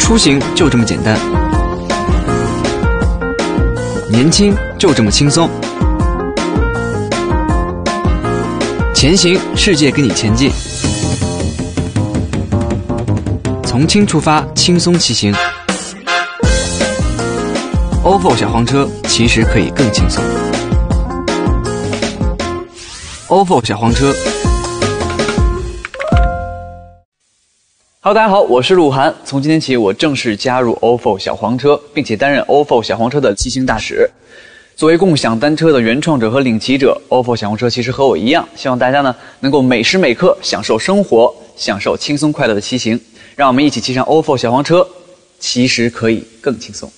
出行就这么简单，年轻就这么轻松，前行，世界跟你前进。从轻出发，轻松骑行。ofo 小黄车其实可以更轻松。ofo 小黄车。Hello， 大家好，我是鹿晗。从今天起，我正式加入 ofo 小黄车，并且担任 ofo 小黄车的骑行大使。作为共享单车的原创者和领骑者 ，ofo 小黄车其实和我一样，希望大家呢能够每时每刻享受生活，享受轻松快乐的骑行。让我们一起骑上 ofo 小黄车，其实可以更轻松。